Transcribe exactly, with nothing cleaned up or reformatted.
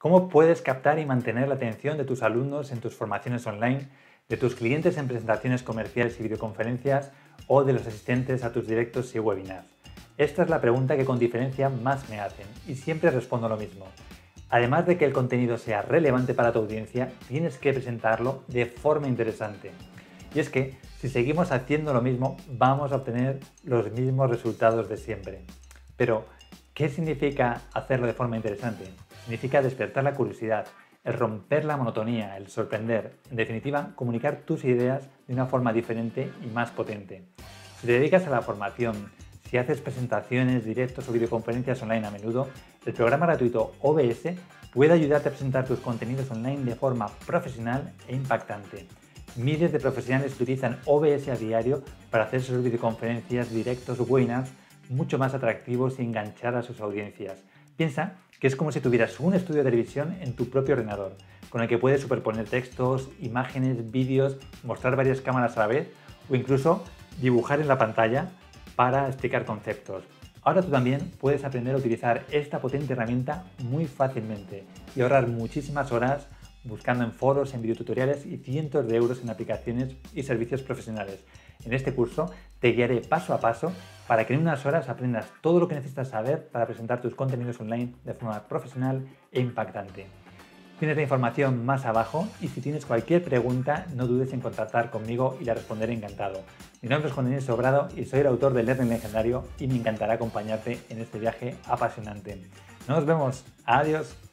¿Cómo puedes captar y mantener la atención de tus alumnos en tus formaciones online, de tus clientes en presentaciones comerciales y videoconferencias o de los asistentes a tus directos y webinars? Esta es la pregunta que con diferencia más me hacen y siempre respondo lo mismo. Además de que el contenido sea relevante para tu audiencia, tienes que presentarlo de forma interesante. Y es que si seguimos haciendo lo mismo, vamos a obtener los mismos resultados de siempre. Pero, ¿qué significa hacerlo de forma interesante? Significa despertar la curiosidad, el romper la monotonía, el sorprender, en definitiva, comunicar tus ideas de una forma diferente y más potente. Si te dedicas a la formación, si haces presentaciones, directos o videoconferencias online a menudo, el programa gratuito O B S puede ayudarte a presentar tus contenidos online de forma profesional e impactante. Miles de profesionales utilizan O B S a diario para hacer sus videoconferencias, directos o webinars mucho más atractivos y enganchar a sus audiencias. Piensa que es como si tuvieras un estudio de televisión en tu propio ordenador, con el que puedes superponer textos, imágenes, vídeos, mostrar varias cámaras a la vez o incluso dibujar en la pantalla para explicar conceptos. Ahora tú también puedes aprender a utilizar esta potente herramienta muy fácilmente y ahorrar muchísimas horas buscando en foros, en videotutoriales y cientos de euros en aplicaciones y servicios profesionales. En este curso te guiaré paso a paso para que en unas horas aprendas todo lo que necesitas saber para presentar tus contenidos online de forma profesional e impactante. Tienes la información más abajo y si tienes cualquier pregunta no dudes en contactar conmigo y la responderé encantado. Mi nombre es Juan Daniel Sobrado y soy el autor de Learning Legendario y me encantará acompañarte en este viaje apasionante. Nos vemos. Adiós.